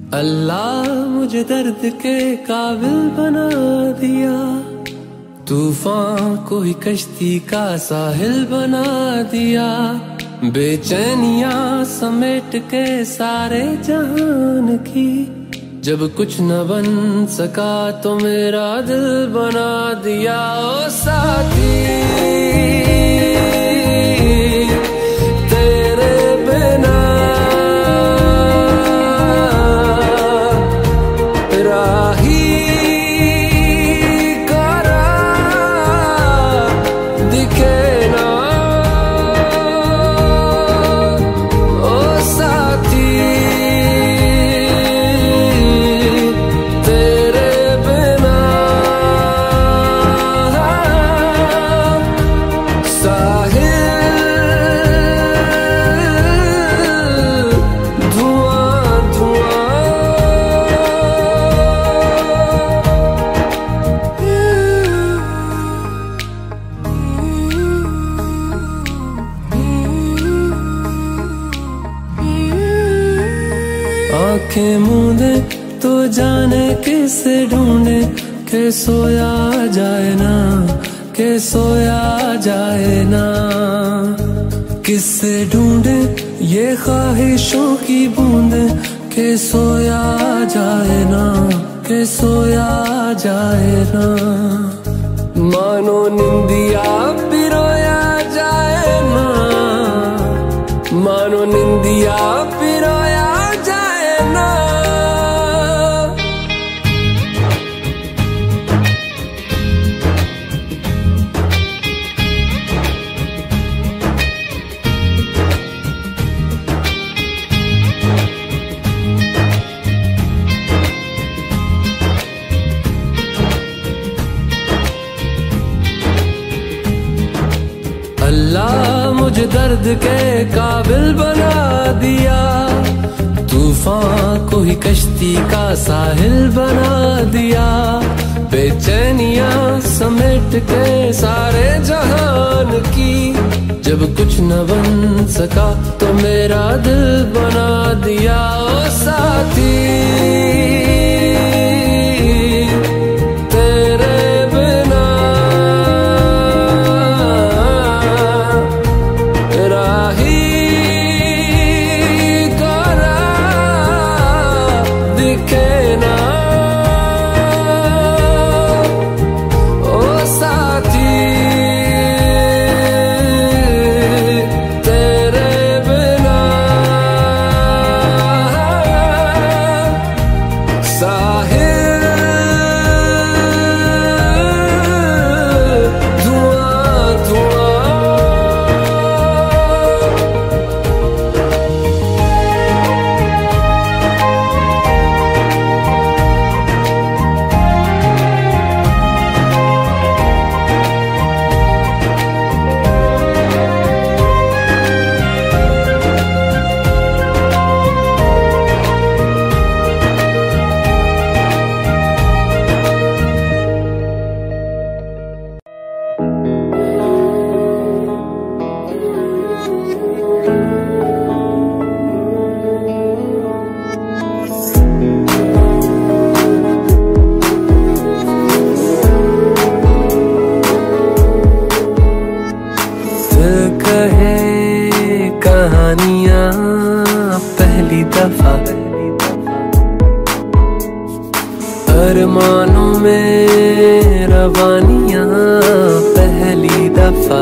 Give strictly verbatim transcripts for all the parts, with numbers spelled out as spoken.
अल्लाह मुझे दर्द के काबिल बना दिया, तूफान को ही कश्ती का साहिल बना दिया। बेचैनियां समेट के सारे जहान की, जब कुछ न बन सका तो मेरा दिल बना दिया। ओ साथी तेरे बिना राही करा दिखे ना। ओ साथी तेरे बिना साहिल धुआं धुआं। आंखें मूंदे तो जाने किसे ढूंढे, के सोया जाए ना, के सोया जाए ना। किससे ढूंढे ये ख्वाहिशों की बूंदे, के सोया जाए ना, के सोया जाए ना। मानो निंदिया पिरोया जाए ना, मानो निंदिया पिरोया जाए ना। अल्लाह मुझे दर्द के काबिल बना दिया, तूफान को ही कश्ती का साहिल बना दिया। बेचैनियां समेट के सारे जहान की, जब कुछ न बन सका तो मेरा दिल बना दिया। ओ साथी कहानियां पहली दफा, अरमानों में रवानियां पहली दफा।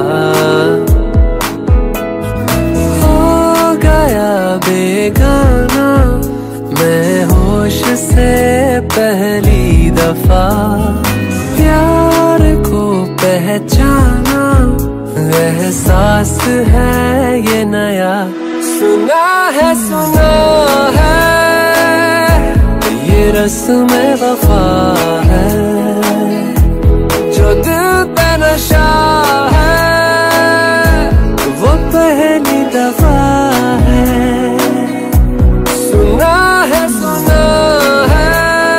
हो गया बेगाना मैं होश से पहली दफा, प्यार को पहचाना एहसास है ये नया। सुना है सुना है ये रस्म वफा है, जो दिल पे नशा है वो पहली दफा है। सुना है सुना है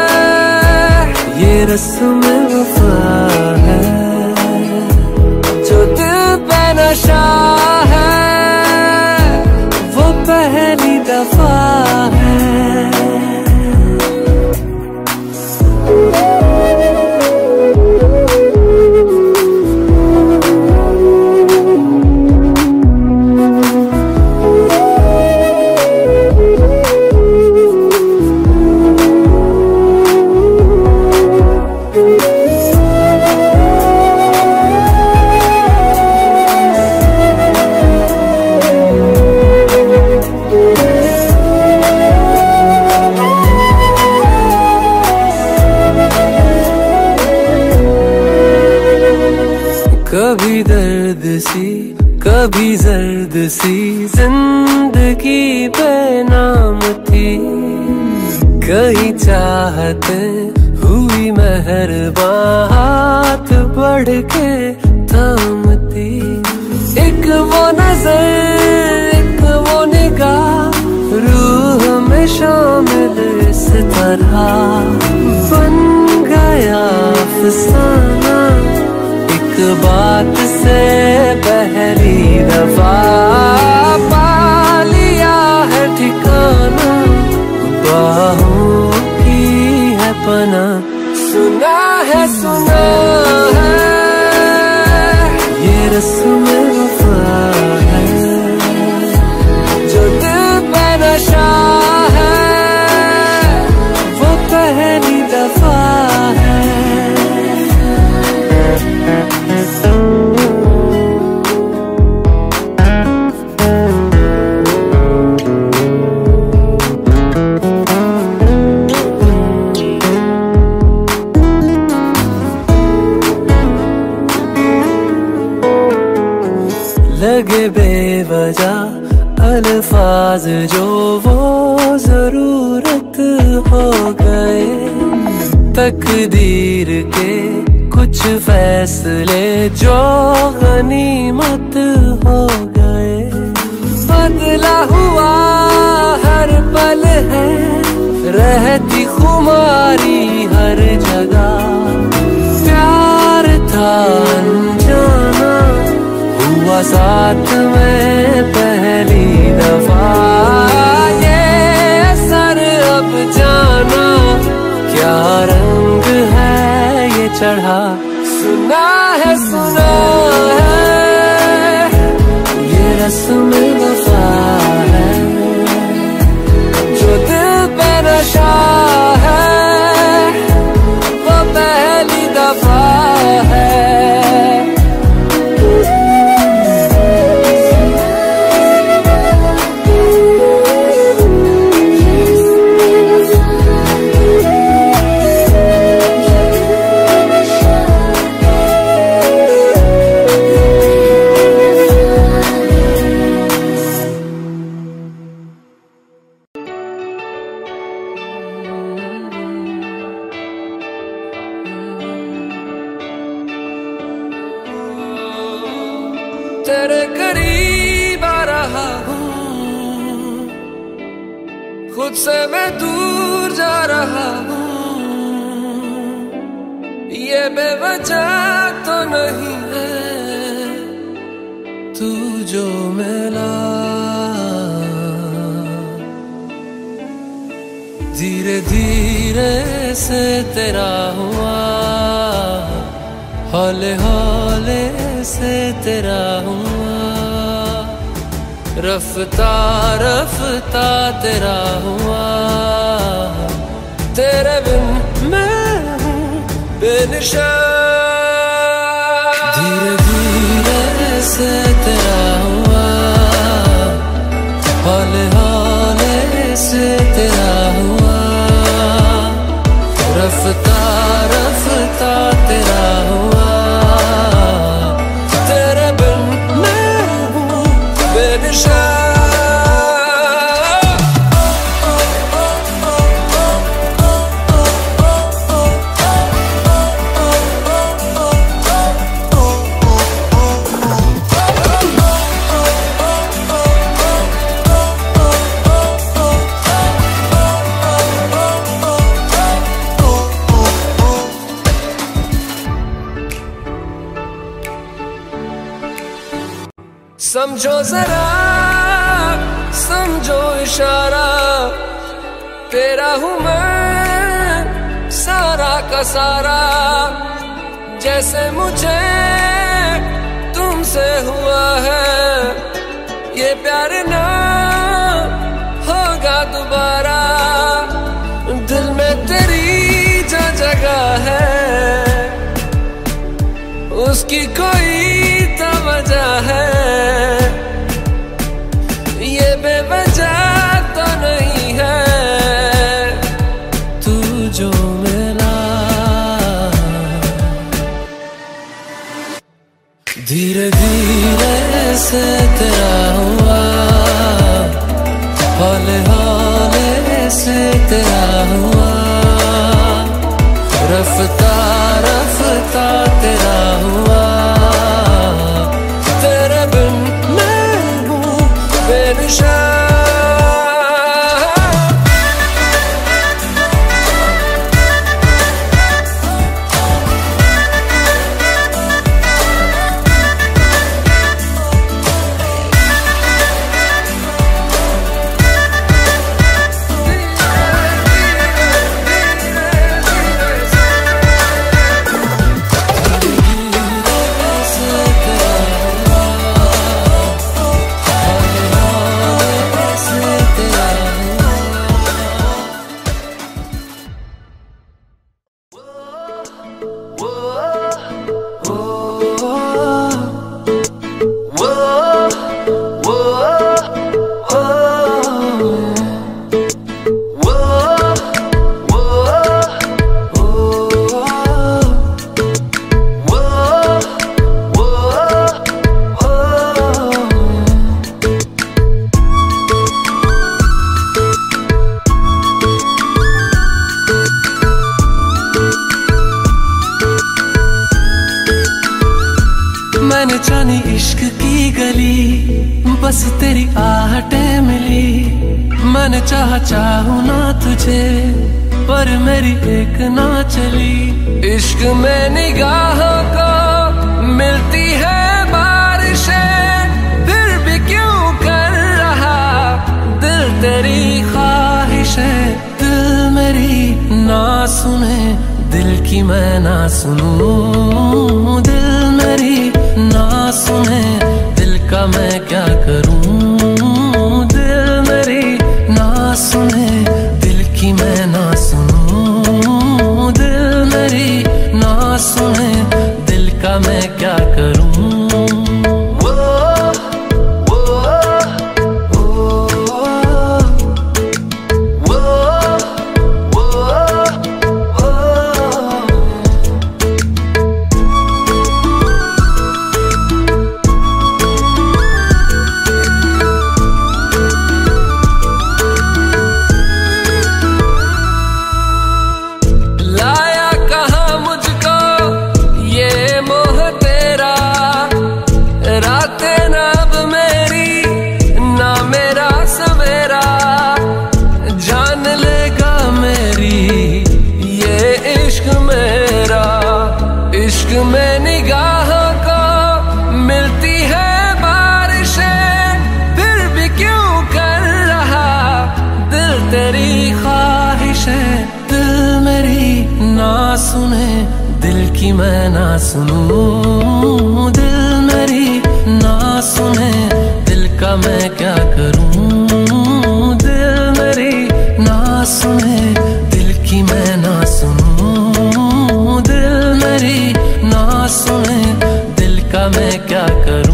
ये रस्म वफा है, जो दिल पे नशा है वो पहली दफा है। कभी जर्द सी जिंदगी बेनाम थी, कहीं चाहते हुई मेहरबान हाथ बढ़ के थामती। एक वो नजर एक वो निगाह रूह में शामिल इस तरह बन गया अफसाना, एक बात से पहली दफा पा लिया है ठिकाना, बाहों की है पना। सुना है सुना है ये रस्म वफा है, जो दिल पे नशा है वो पहली दफा है। लगे बेवजह अल्फाज जो वो जरूरत हो गए, तकदीर के कुछ फैसले जो गनीमत हो गए। बदला हुआ हर पल है रहती खुमारी हर जगह, प्यार था अनजाना हुआ साथ में पहली दफा, ये असर अब जाना क्या रंग है ये चढ़ा। सुना है सुना है ये रस्म वफा है, जो दिल पे नशा है वो पहली दफा है। तेरे करीब आ रहा हूँ, खुद से मैं दूर जा रहा हूँ, ये बेवजह तो नहीं है तू जो मिला। धीरे धीरे से तेरा हुआ, हौले हौले से तेरा हुआ, रफ्ता रफ्ता तेरा हुआ। तेरे बिन मैं हूँ बेनिशान, धीरे धीरे से तेरा हुआ, हौले हौले से तेरा हुआ, रफ्ता रफ्ता तेरा हुआ। समझो जरा समझो इशारा, तेरा हूँ मैं सारा का सारा, जैसे मुझे तुमसे हुआ है ये प्यार ना होगा दोबारा। दिल में तेरी जो जगह है उसकी कोई तो वजह है, ये बेवजह तो नहीं है तू जो मिला। धीरे धीरे से हौले हौले से तेरा हुआ, रफ्ता रफ्ता तेरा हुआ, तेरे बिन मैं हूँ बेनिशान। मैंने जानी इश्क की गली, बस तेरी आहटें मिली। मैंने चाहा चाहूं ना तुझे, पर मेरी एक ना चली। इश्क में निगाहों को मिलती है बारिशें, फिर भी क्यों कर रहा दिल तेरी ख्वाहिशें। दिल मेरी ना सुने, दिल की मैं ना सुनूं। दिल मेरी ना सुने, दिल का मैं क्या करूं। दिल मेरी ना सुने, दिल की मैं ना सुनूं। दिल मेरी ना सुने, दिल का मैं क्या करूं। इश्क में निगाहों को मिलती है बारिशें, फिर भी क्यों कर रहा दिल तेरी ख्वाहिशें। दिल मेरी ना सुने, दिल की मैं ना सुनूं। दिल मेरी ना सुने, दिल का मैं क्या करूं। दिल मेरी ना सुने, दिल की मैं ना सुनूं। दिल मेरी ना सुने, दिल का मैं क्या करूं।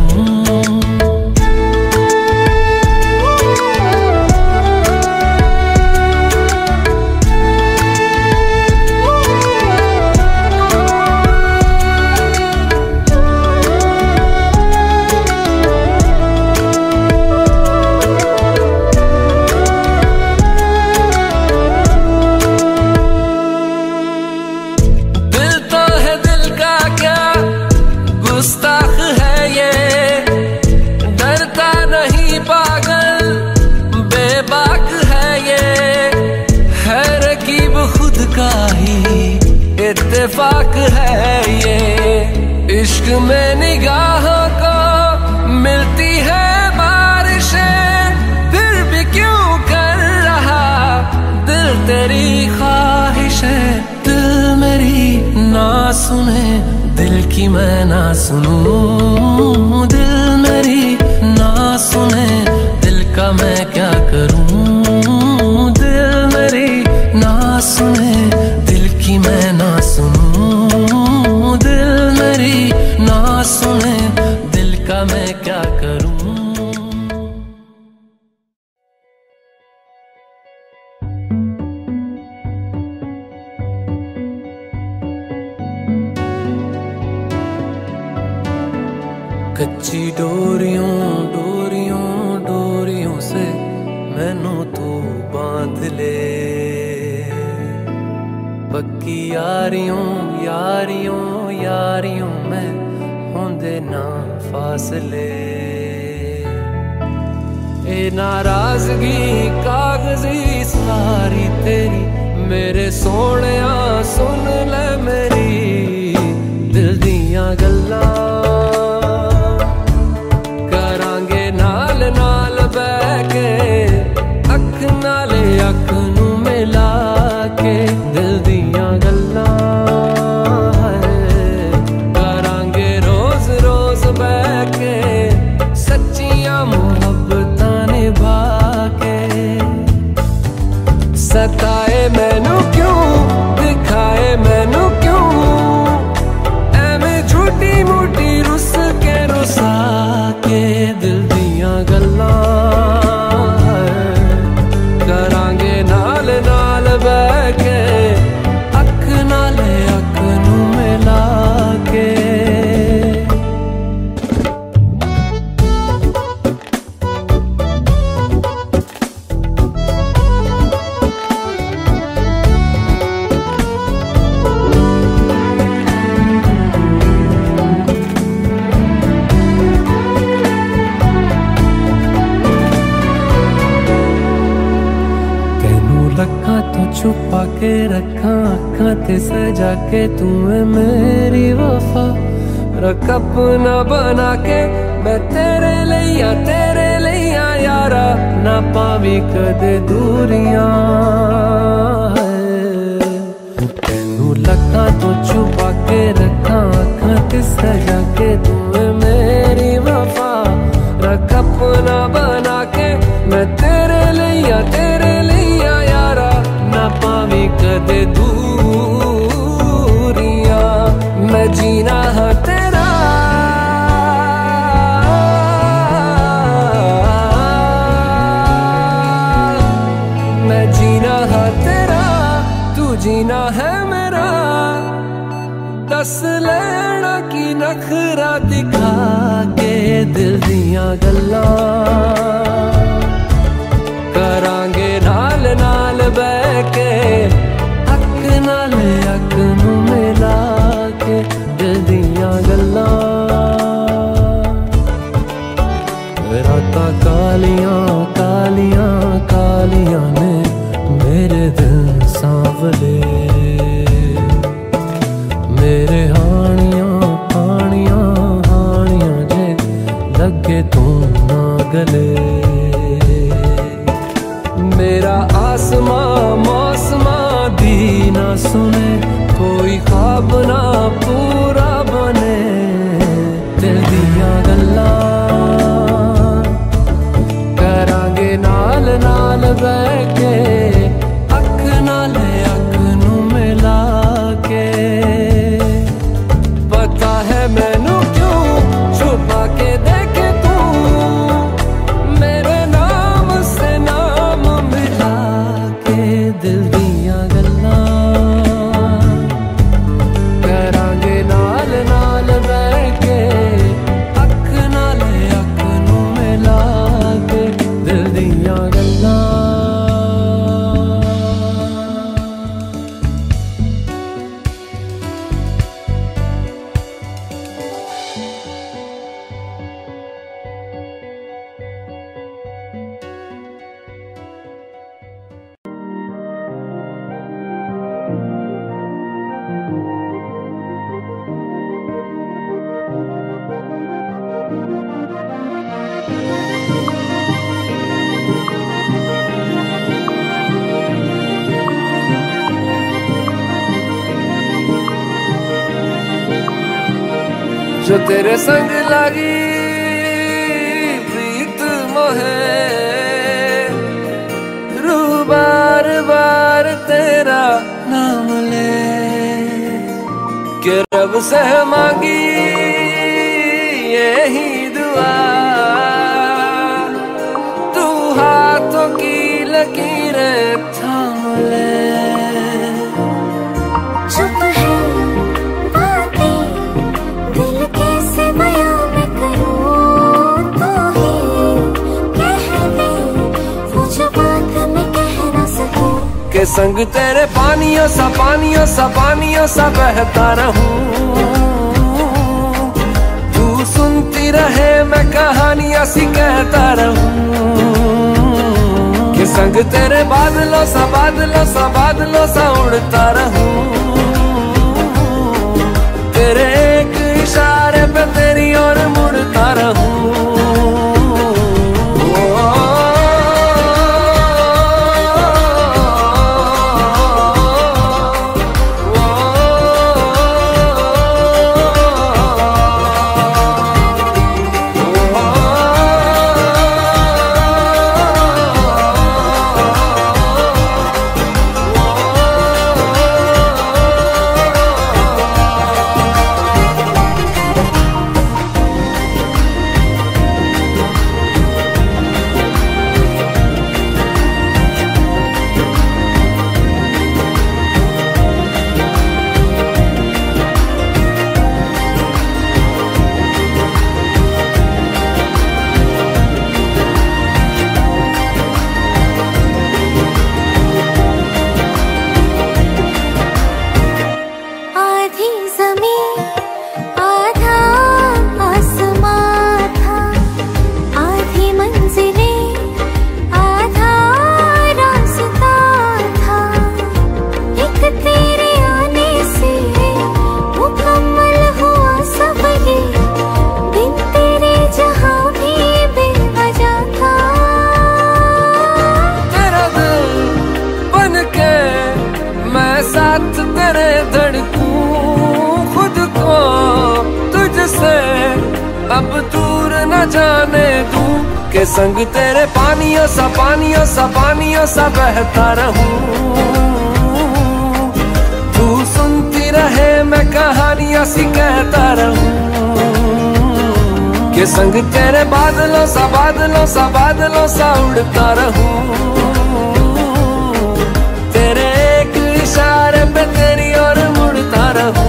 गुस्ताख है ये, डरता नहीं पागल, बेबाक है ये। है रकीब खुद का ही इत्तेफाक है ये। इश्क में निगाहों को मिलती है बारिशें, फिर भी क्यों कर रहा दिल तेरी ख्वाहिशें। दिल मेरी ना सुने, दिल की मैं ना सुनूं। दिल मेरी ना सुने, दिल का मैं क्या करूं। दिल मेरी ना सुने, दिल की मैं ना सुनूं। दिल मेरी ना सुने, दिल का मैं क्या करूं। कच्ची डोरियों डोरियों डोरियों से मैनू तू बांध ले। पक्की यारियों यारियों यारियों में होंदे ना फासले। ए नाराजगी कागजी सारी तेरी मेरे सोहणिया सुन ले मेरी दिल दियां गल्लां। करांगे नाल नाल बह के अख नाले अख नू मिला के दिल दियां गल्लां। करांगे रोज रोज बह के सच्चियां मुहब्बतां निभा के। सताए मैनू क्यों दिखाए मैनू क्यों एवें झूठी मूठी रुस के रुसा के दिल दियां गल्लां। करांगे नाल नाल बह के अख नाले अख नू मिला के। रखा तो छुपा के रखा अखा ते सजा के तू है मेरी वफा। रख अपना बना के मैं तेरे लिया तेरे लिया यारा ना पावी कदे दूरियां। तेनू लखा तो छुपा के रखा अखा ते सजा के तू है मेरी वफा। रख अपना बना के मैं तेरे लिया तेरे लिया यारा ना पावी कदे दूरियां। मैं जीना है तेरा मैं जीना है तेरा तू जीना है मेरा। दस लेना की नखरा दिखा के दिल दियां गल्लां। करांगे नाल नाल बह के अख नाल अख नू मिला के दिल दियां गल्लां। रातां कालियां कालियां कालियां ने मेरे दिल सांवले। मेरे हानियां हानियां हानियां जे लगे तू ना गले। मेरा आसमां मौसमां दी ना सुने कोई ख्वाब ना पूरा बने दिल दियां गल्लां। करांगे नाल नाल बह के अख नाले अख नू मिला के। पता है मैनू क्यों छुपा के देखे तू मेरे नाम से नाम मिला के दिल दियां गल्लां। करांगे नाल नाल बह के अख नाले अख नू मिला के दिल दियां गल्लां। जो तेरे संग लगी प्रीत मोहे रू बार बार तेरा नाम ले के रब से मांगी यही दुआ। तू हाथों की लकीरें थाम ले। से के संग तेरे पानियों सा पानियों सा पानियों सा बहता रहूं। तू सुनती रहे मैं कहानियां सी कहता रहूं। के संग तेरे बादलों सा बादलों सा बादलों सा उड़ता रहूं। तेरे एक इशारे पे तेरी ओर मुड़ता रहूं। अब दूर न जाने दूं के संग तेरे पानियों सा पानियों सा पानियों सा बहता रहूं। तू सुनती रहे मैं कहानियां सी कहता रहूं। के संग तेरे बादलों सा बादलों सा बादलों सा उड़ता रहूं। तेरे एक इशारे पे तेरी ओर मुड़ता रहूं।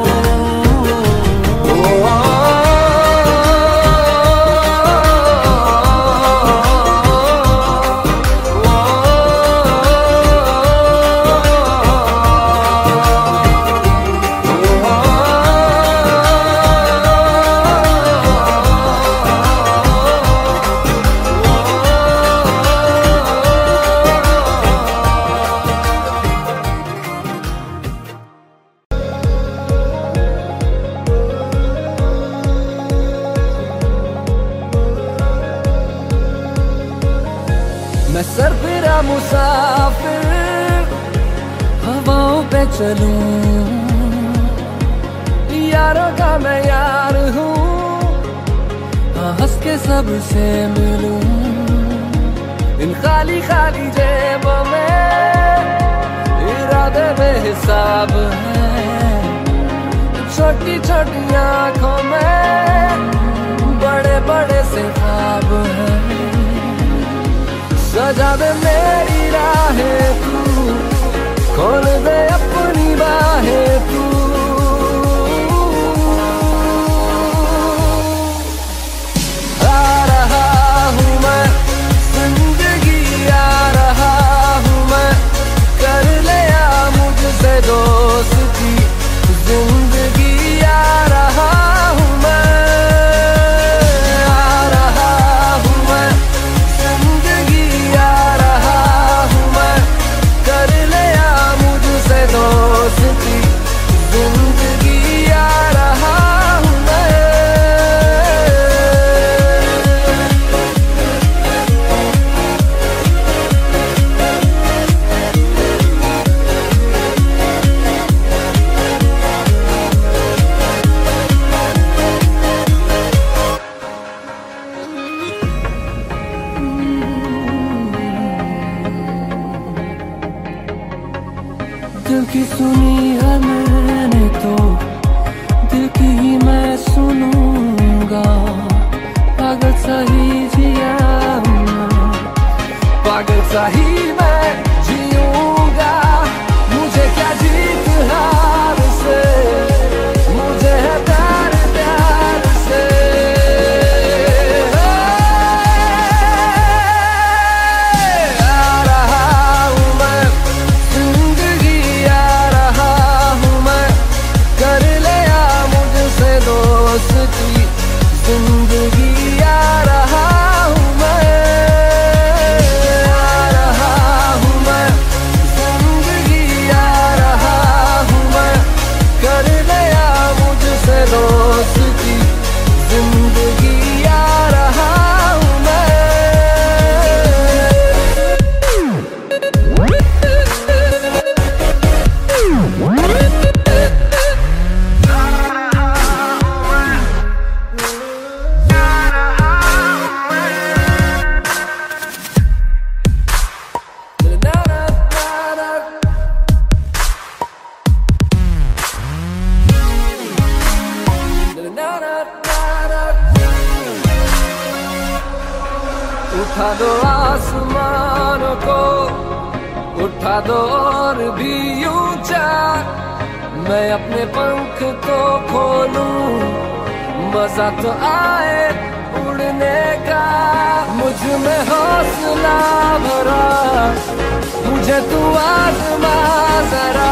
मैं सरफिरा मुसाफिर हवाओं पे चलूं। यारों का मैं यार हूँ हंस के सबसे मिलूं। इन खाली खाली जेबों में इरादे बेहिसाब है। छोटी छोटी आंखों में बड़े बड़े से ख्वाब हैं। सजा दे मेरी राहें तू खोल दे अपनी बाहें तू। आ रहा हूँ मैं जिंदगी आ रहा हूँ मैं कर लिया मुझसे दोस्ती जिंदगी आ रहा हूँ मैं। आ रहा हूँ मैं जिंदगी आ रहा हूँ मैं कर लिया मुझसे दोस्ती जिंदगी आ रहा हूँ मैं। दिल की सुनी है मैंने तो दिल की ही मैं सुनूंगा। पागल सा ही जिया पागल सा ही मैं जीऊंगा। मुझे क्या जीत हार से मुझे है प्यार प्यार से। आ रहा हूँ मैं उठा दो आसमानों को, उठा दो और भी ऊंचा, मैं अपने पंख तो खोलूं, मजा तो आए उड़ने का। मुझ में हौसला भरा, मुझे तू आज़मा जरा।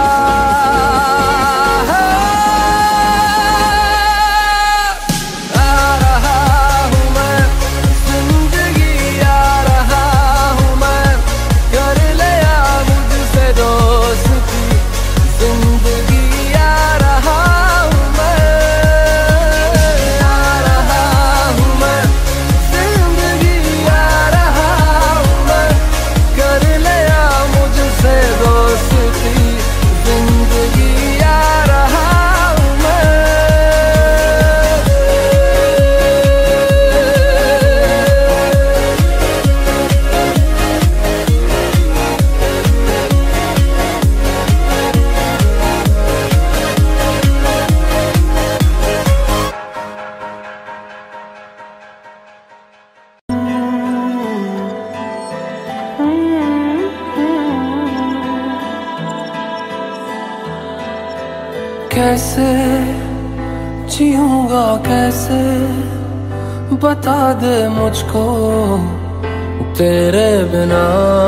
कैसे जीऊंगा कैसे, बता दे मुझको तेरे बिना।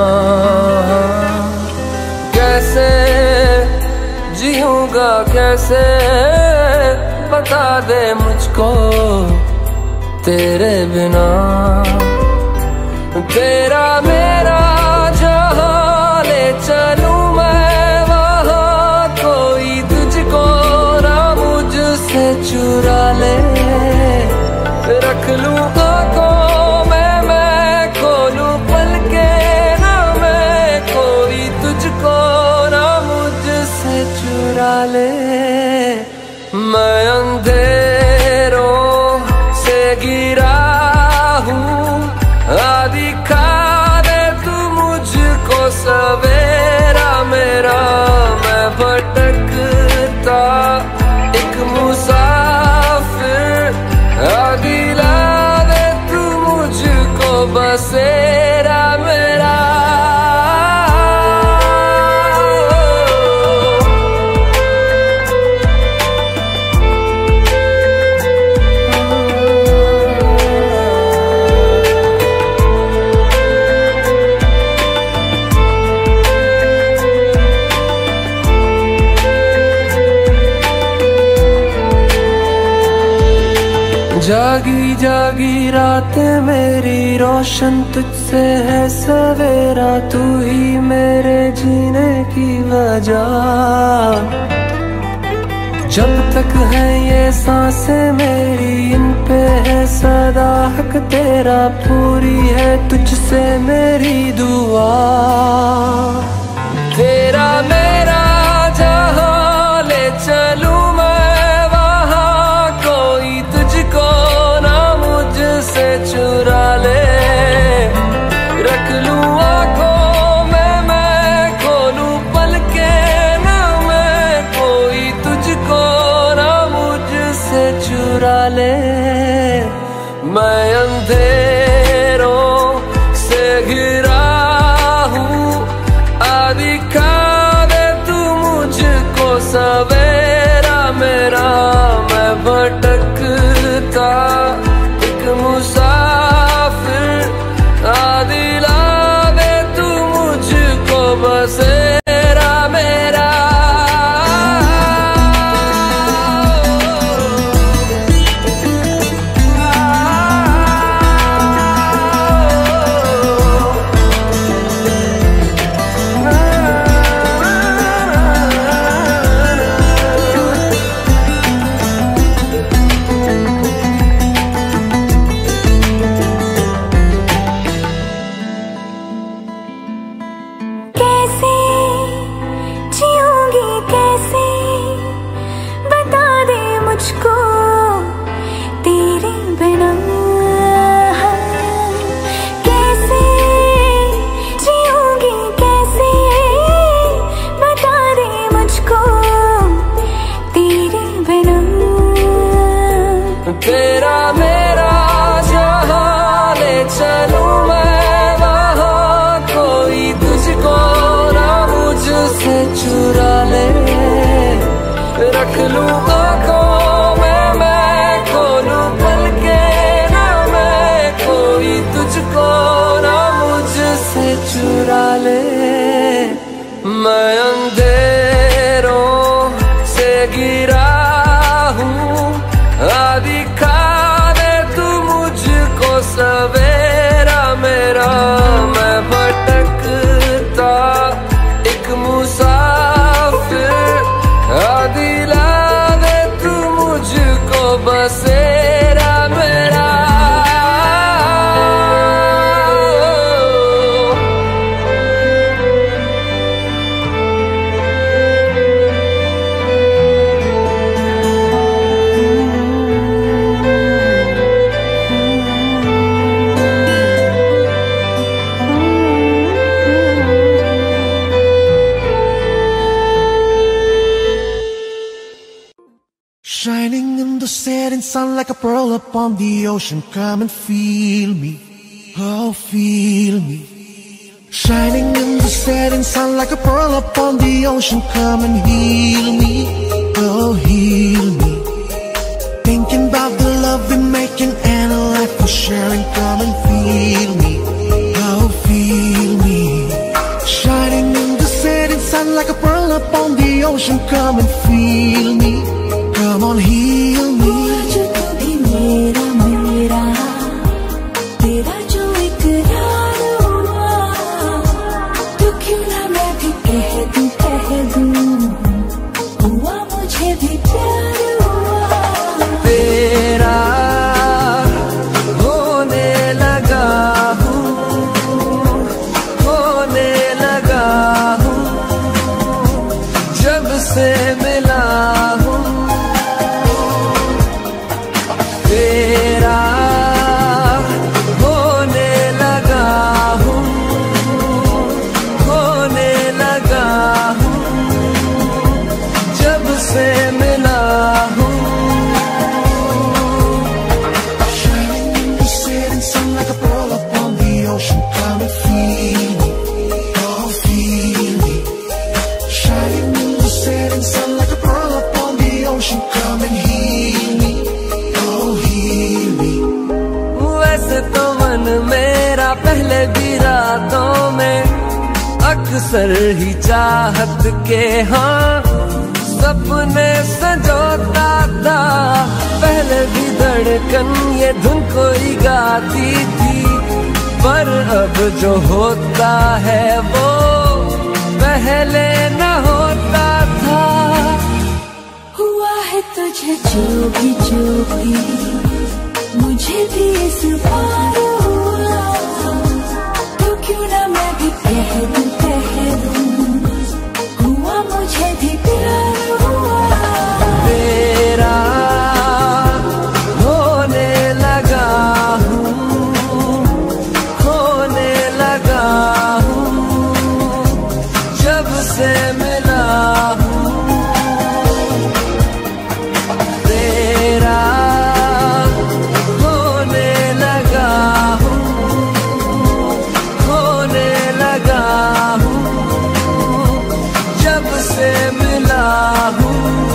कैसे जीऊंगा कैसे, बता दे मुझको तेरे बिना। तेरा मेरा जहां ले चलूं मैं वहां, कोई तुझको ना मुझसे चुरा ले। रख लूं आंखों में मैं खोलूं पलके ना मैं, कोई तुझको ना मुझसे चुरा ले। मैं अंधेरों से गिरा हूँ, दिखा दे तू मुझको सवेरा मेरा। मैं भटकता एक मुसाफिर, दिला दे तू मुझको बसेरा मेरा। जागी जागी रातें मेरी रोशन तुझसे है सवेरा, तू ही मेरे जीने की वजह। जब तक है ये सांसें मेरी, इन पे है सदा हक तेरा, पूरी है तुझसे मेरी दुआ। तेरा मेरा जहां ले चलूं मैं वहां, कोई तुझको ना मुझसे चुरा ले। रख लूं आंखों में मैं खोलूं पलके ना मैं, कोई तुझको ना मुझसे चुरा ले। मैं अंधेरों से घिरा हूँ, दिखा दे तू मुझको सवेरा मेरा। मैं भटकता एक मुसाफिर, दिला दे तू मुझको बसेरा मेरा। कैसे लूं आँखों में मैं खोलूं पलके ना मैं कोई तुझको ना मुझसे चुरा ले। मैं अंधेरों से गिरा हूँ आदि खा दे तू मुझको सवेरा मेरा। मैं भटकता एक मुसाफिर आदि ला दे तू मुझको बसेरा मेरा। Shining in the setting sun like a pearl upon the ocean. Come and feel me, oh feel me. Shining in the setting sun like a pearl upon the ocean. Come and heal me, oh heal me. Thinking about the love we're making and a life we're sharing. Come and feel me, oh feel me. Shining in the setting sun like a pearl upon the ocean. Come and feel me, come on heal me. जो तू भी मेरा मेरा तेरा जो इकरार हुआ तो क्यों ना मैं भी कह दूं कह दूं हुआ मुझे भी प्यार हुआ। तेरा होने लगा हूँ होने लगा हूँ जब से मिला हूँ। तेरा होने लगा हूँ होने लगा हूँ जब से मिला हूँ। Shining in the setting sun like a pearl upon the ocean. Come and feel me, oh feel me. Shining in the setting sun like a pearl upon the ocean. Come and heal me, oh heal me. वैसे तो मन मेरा पहले भी रातों में अक्सर ही चाहत के हाँ सपने संजोता था। पहले भी धड़कन ये धुन कोई गाती थी पर अब जो होता है वो पहले न होता था। हुआ है तुझे जो भी जो भी मुझे भी इस बार हुआ तो क्यों ना मैं भी कह दूं कह दूं हुआ मुझे भी प्यार हुआ। तेरा होने लगा हूँ होने लगा हूँ जब से मिला हूँ। तेरा होने लगा हूँ होने लगा हूँ जब से मिला हूँ।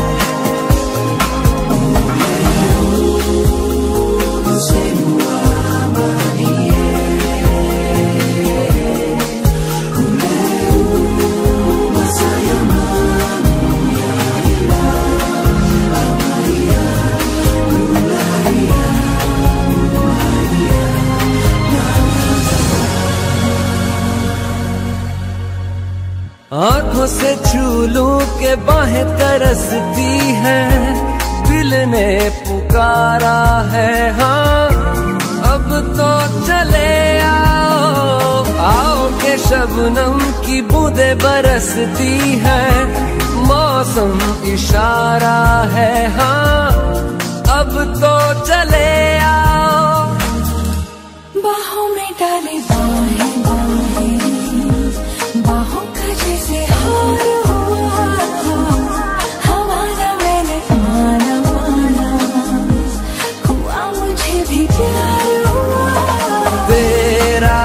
आँखों से छू लूं के बाहें तरसती हैं दिल ने पुकारा है हाँ अब तो चले आओ आओ के शबनम की बूंदें बरसती हैं मौसम इशारा है हाँ अब तो चले आओ। बाहों में डाले बाहें बाहें बाहों का जैसे हार हुआ हमारा मैंने माना माना हुआ मुझे भी प्यार हुआ। तेरा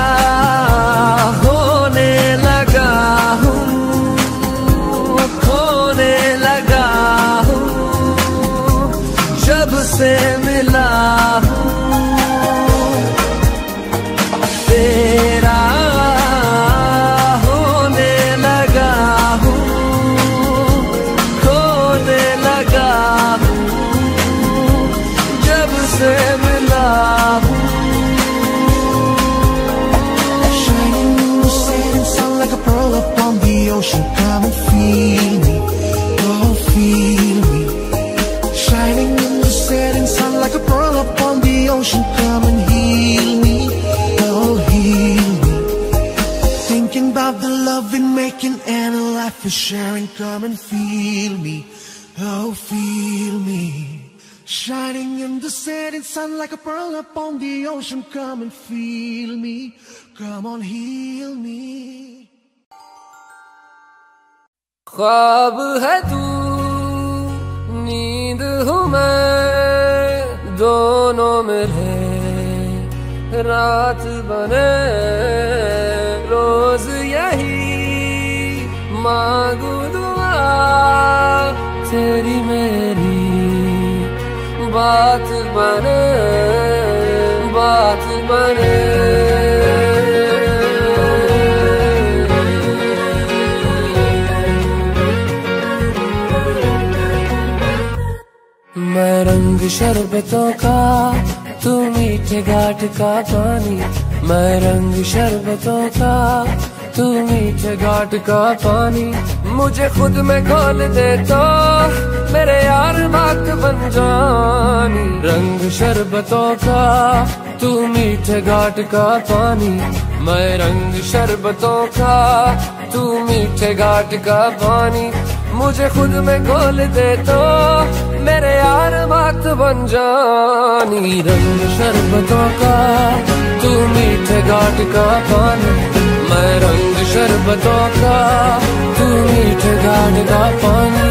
होने लगा हूँ खोने लगा हूँ ocean, come and feel me, oh feel me. Shining in the setting sun like a pearl upon the ocean, come and heal me, oh heal me. Thinking about the love we're making and a life we're sharing, come and feel me, oh feel me. Shining in the setting sun like a pearl upon the ocean, come and feel me, come on heal me. ख्वाब है तू, नींद हूँ मैं, दोनों मिले रात बने, रोज यही मांगू दुआ, तेरी मेरी बात बने, बात बने। मैं रंग शरबतों का, तू मीठे घाट का पानी, मैं रंग शरबतों का, तू मीठे घाट का पानी। मुझे खुद में खोल दे तो मेरे यार बात बन जानी। रंग शरबतों का, तू मीठे घाट का पानी, मैं रंग शरबतों का, तू मीठे घाट का पानी। मुझे खुद में खोल दे तो मेरे यार बात बन जानी। रंग शरबतों का, तू मीठे घाट का पानी, मैं रंग शरबतों का, तू मीठे घाट का पानी।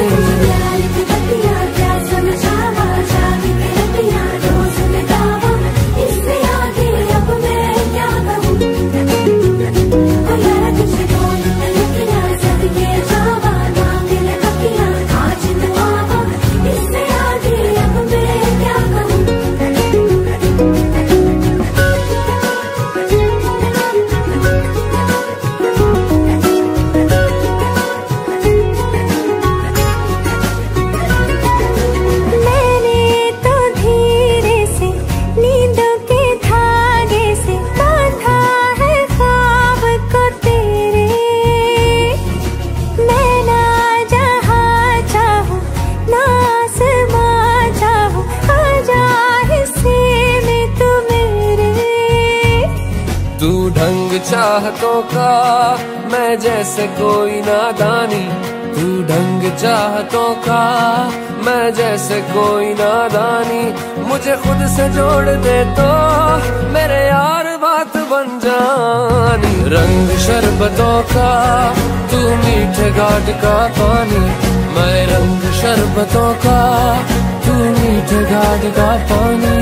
चाहतों का मैं जैसे कोई नादानी, तू ढंग चाहतों का मैं जैसे कोई नादानी। मुझे खुद से जोड़ दे तो मेरे यार बात बन जानी। रंग शरबतों का, तू मीठे घाट का पानी, मैं रंग शरबतों का, तू मीठे घाट का पानी।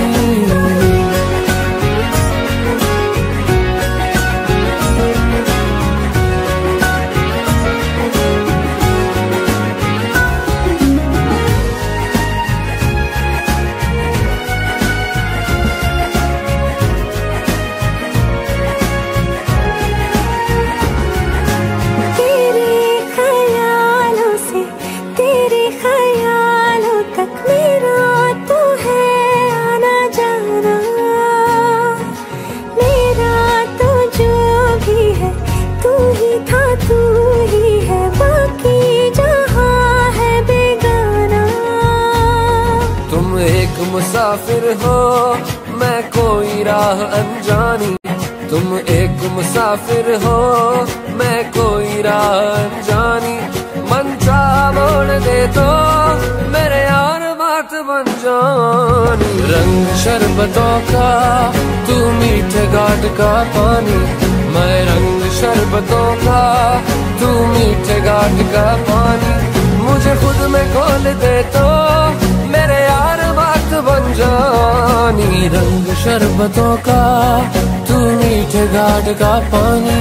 मुसाफिर हो मैं कोई राह अनजानी, तुम एक मुसाफिर हो मैं कोई राह अनजानी। मन चाह मोड़ दे तो मेरे यार बात बन जानी। रंग शरबतों का, तू मीठे घाट का पानी, मैं रंग शरबतों का, तू मीठे घाट का पानी। मुझे खुद में खोल दे तो मेरे यार बात बन जानी। रंग शरबतों का, तू मीठे घाट का पानी।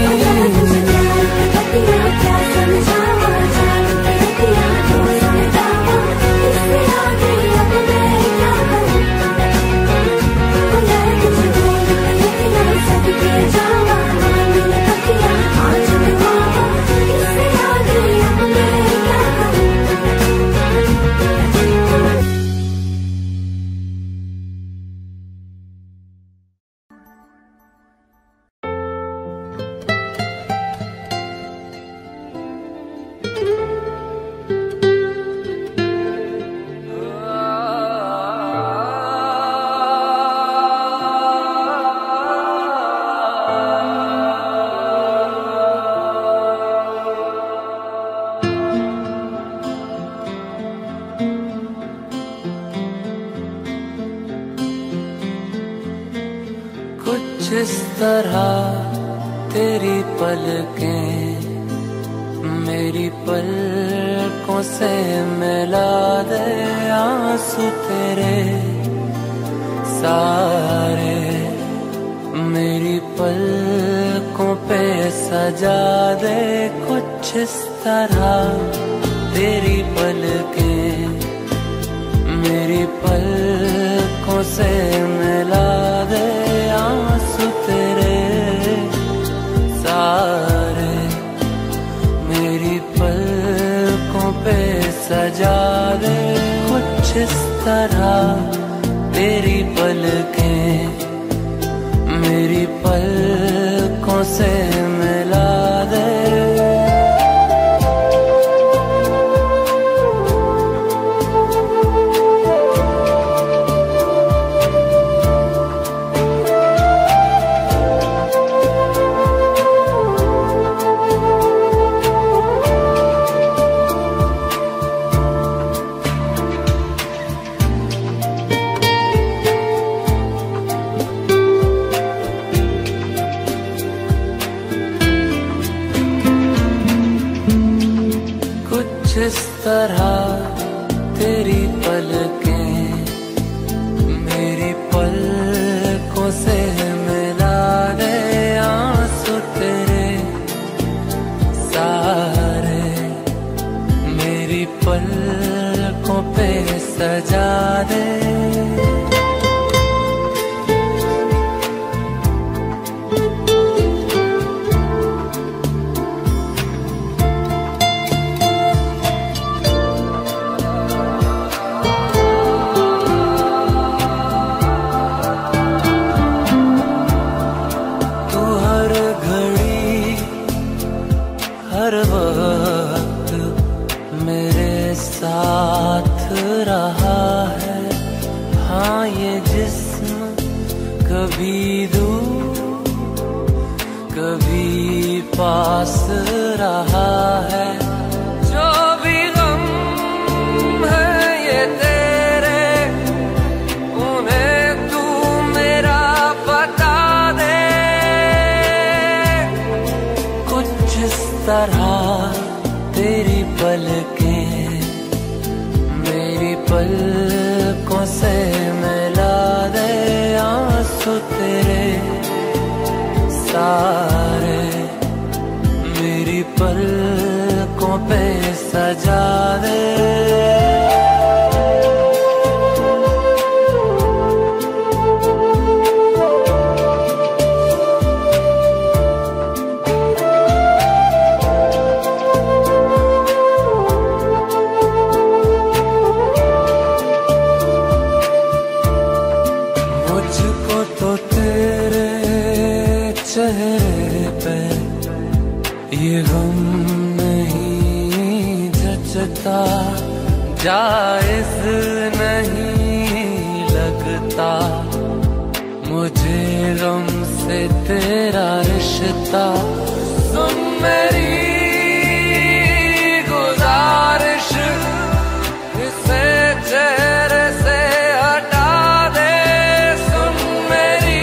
तरह तेरी पलकें मेरी पलकों से मिला दे, आंसू तेरे सारे मेरी पलकों पे सजा दे। कुछ इस तरह तेरी पलकें मेरी पलकों से मिला दे, आंसू तेरे सारे मेरी पलकों पे सजा दे। कुछ इस तरह तेरी पलकें मेरी पलकों से मिला दे। इस तरह तेरी पलकें मेरी पलकों से मिला दे, आंसू तेरे सारे मेरी पलकों पे सजा दे। हर वक्त मेरे साथ रहा है, हाँ ये जिस्म कभी दूर कभी पास रहा है। जो भी गम है ये तेरे उन्हें तू मेरा बता दे। कुछ इस तरह तेरी पलकें मेरी पलकों से मिला दे, आंसू तेरे सारे मेरी पलकों पे सजा दे। चेहरे पे ये गम नहीं जचता, जायज नहीं लगता मुझे गम से तेरा रिश्ता। सुन मेरी गुजारिश इसे चेहरे से हटा दे। सुन मेरी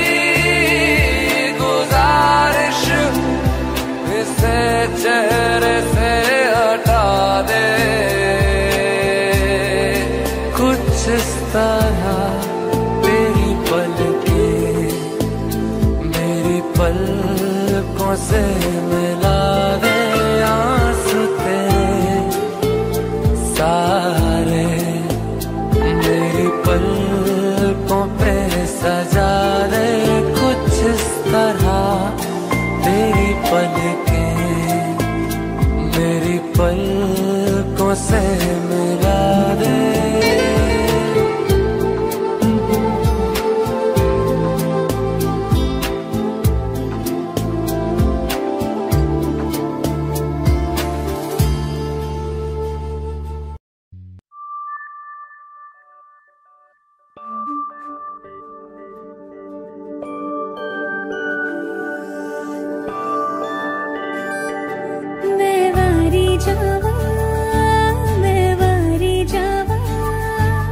चेहरे से हटा दे। कुछ इस तरह तेरी पलकें मेरी पलकों से मिला दे, आंसू तेरे सारे मेरी पलकों पे सजा दे। कुछ इस तरह तेरी पलकें मेरी पलकों से मिला दे।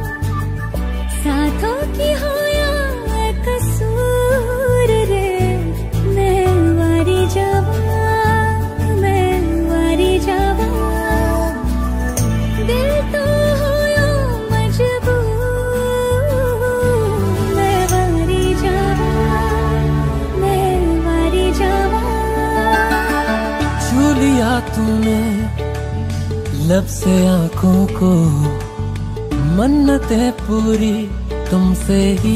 साथों की हो या कसूर रे, तूने लब से आंखों को, मन्नतें पूरी तुमसे ही।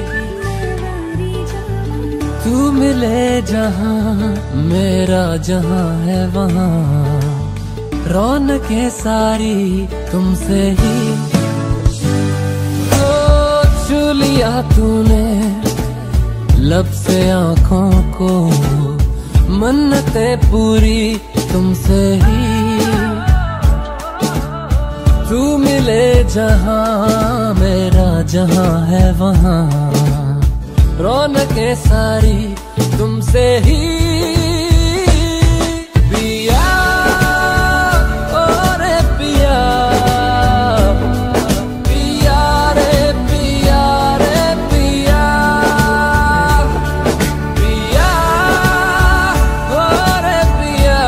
तू मिले जहां मेरा जहां है वहां, रौनकें सारी तुमसे ही। ओ छू लिया तूने लब से आंखों को, मन्नतें पूरी तुमसे ही। तू मिले जहां मेरा जहां है वहां, रौनकें सारी तुमसे ही। पिया ओ रे पिया, पिया रे पिया रे पिया, पिया ओ रे पिया,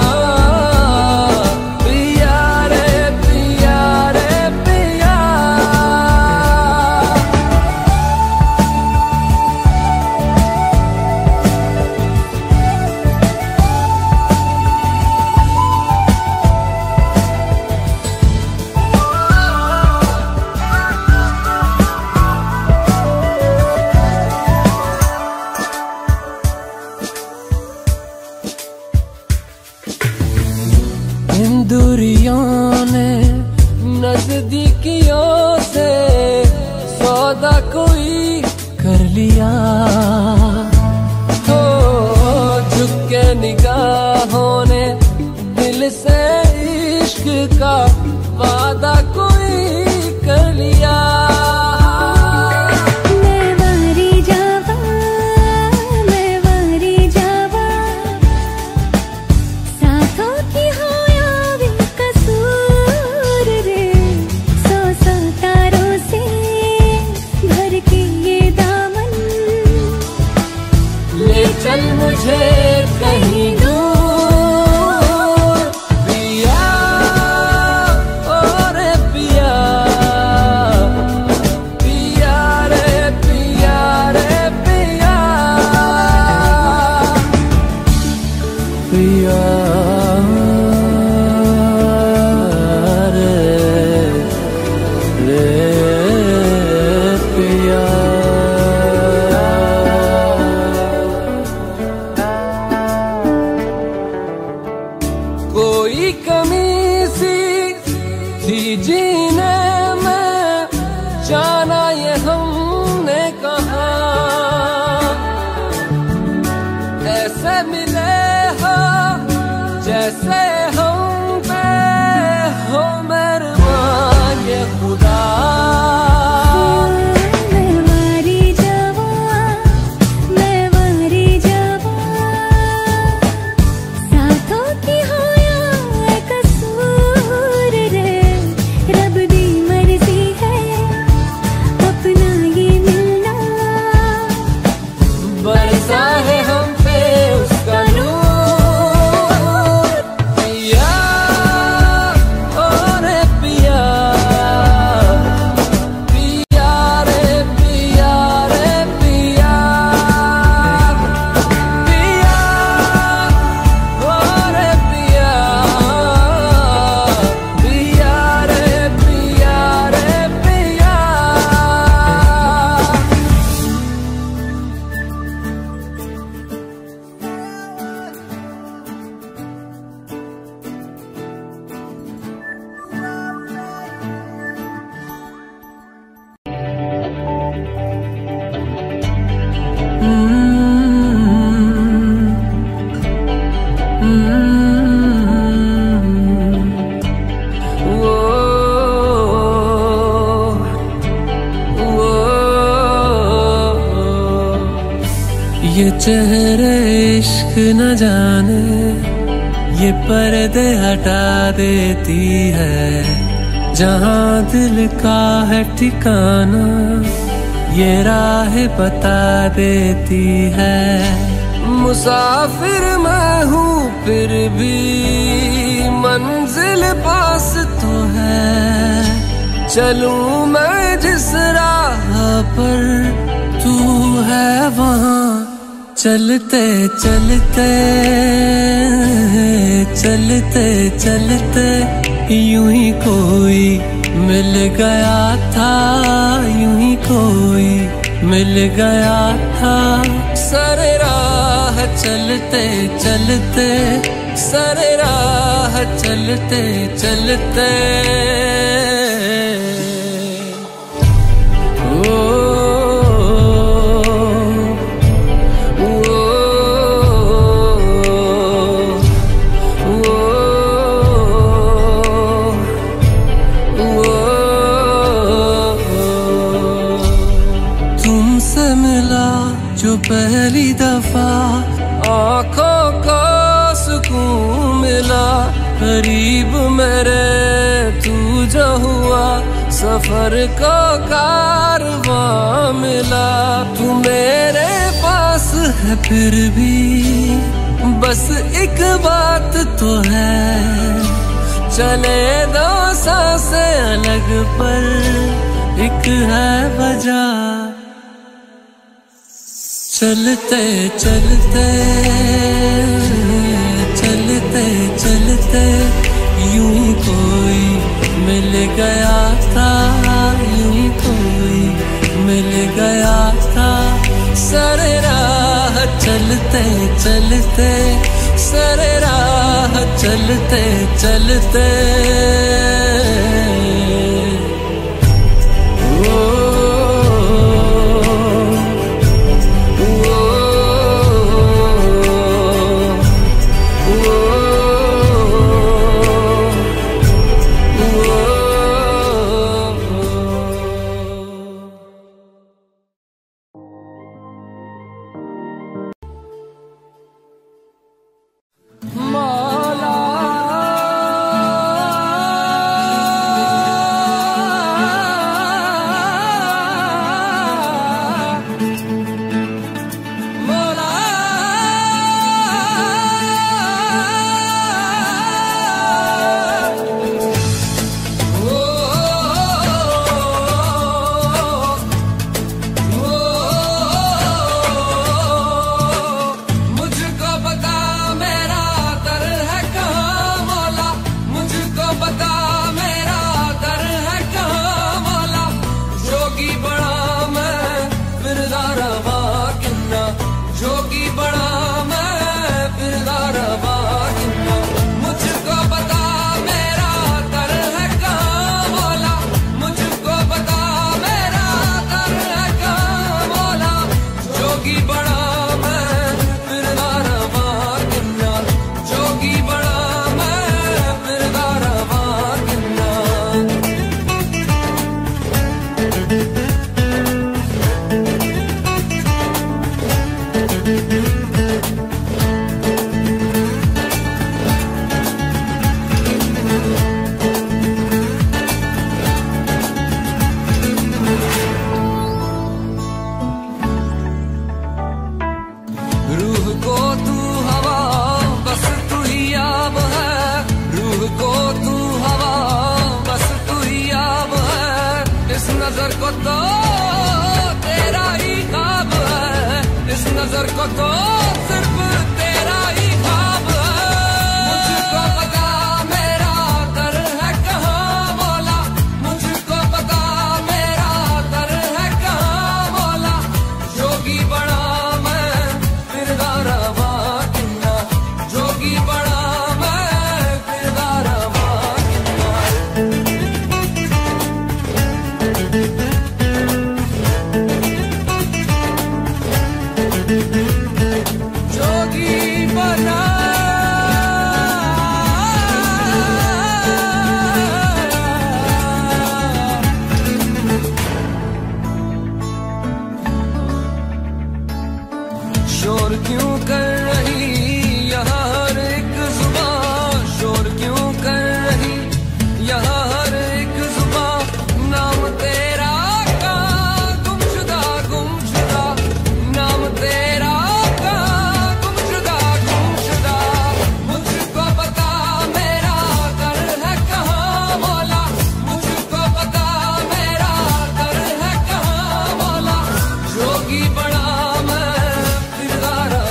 पिया रे पिया रे पिया। इन दूरियों ने नजदीकियों से सौदा कोई कर लिया। हो झुक के निगाहों ने दिल से इश्क का वादा कोई कर लिया। चल मुझे कहीं दूर पिया ओ रे पिया, पिया रे पिया रे पिया, पिया रे रे पिया। कोई कमी सी थी जीने में, जाना ये हमने कहा। ऐसे मिले हो जैसे हम पे हो मेहरबान ये खुदा। बरसा है हम पे उसका नूर पिया ओ रे पिया, पिया रे पिया रे पिया, पिया ओ रे पिया, पिया रे पिया रे पिया। ये चेहरे इश्क न जाने, ये पर्दे हटा देती है। जहाँ दिल का है ठिकाना, ये राह बता देती है। मुसाफिर मैं हूँ फिर भी मंजिल पास तो है। चलूं मैं जिस राह पर तू है वहाँ चलते चलते चलते चलते यूं ही कोई मिल गया था, यूं ही कोई मिल गया था। सरे राह चलते चलते, सरे राह चलते चलते पहली दफा आँखों को सुकून मिला, करीब मेरे तू जो हुआ, सफर को कारवां मिला। तू मेरे पास है फिर भी बस एक बात तो है, चले दो सांसें अलग पर एक है वजह। चलते चलते चलते चलते यूं ही कोई मिल गया था, यूं ही कोई मिल गया था। सरे राह चलते चलते, सरे राह चलते चलते जोगी बड़ा मैं फिरदार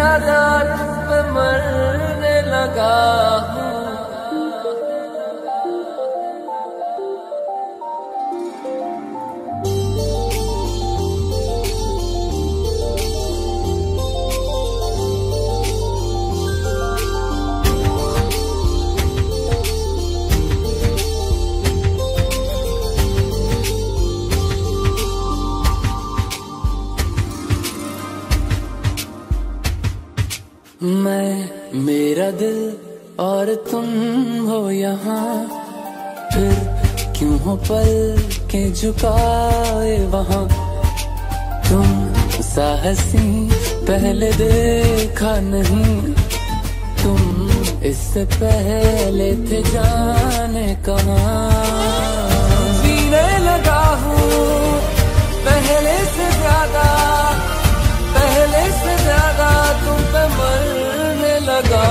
ज्यादा तुम पे मरने लगा हूँ। मैं, मेरा दिल और तुम हो यहाँ, फिर क्यों हो पल के झुकाए वहाँ। तुम सा हंसी पहले देखा नहीं, तुम इससे पहले थे जाने कहाँ। जीने लगा हूँ पहले से ज्यादा, पहले से ज्यादा तुम पे मरने लगा।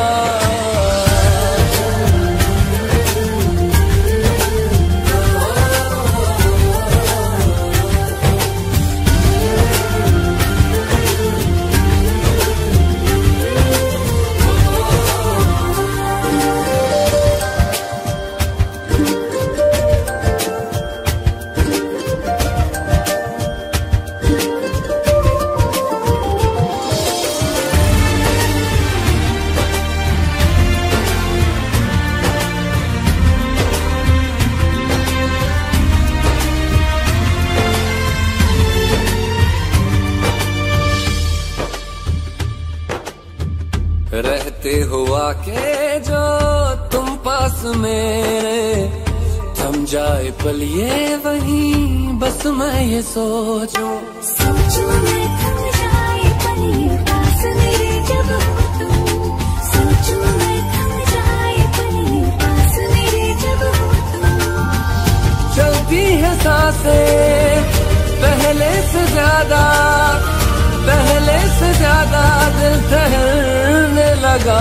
रहते हुआ के जो तुम पास मेरे, थम जाए पल ये वहीं बस मैं ये सोचूं। सोचूं मैं थम जाए पल ये पास मेरे जब हो तुम। सोचूं मैं थम जाए पल ये पास मेरे जब हो तुम। चलती है सांसें पहले से ज्यादा, पहले से ज्यादा दिल ठहरने लगा।